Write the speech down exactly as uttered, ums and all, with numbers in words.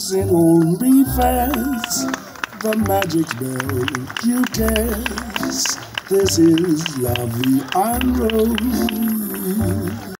bells in old Redfast, the magic bell you guess. This is La Vie en Rose.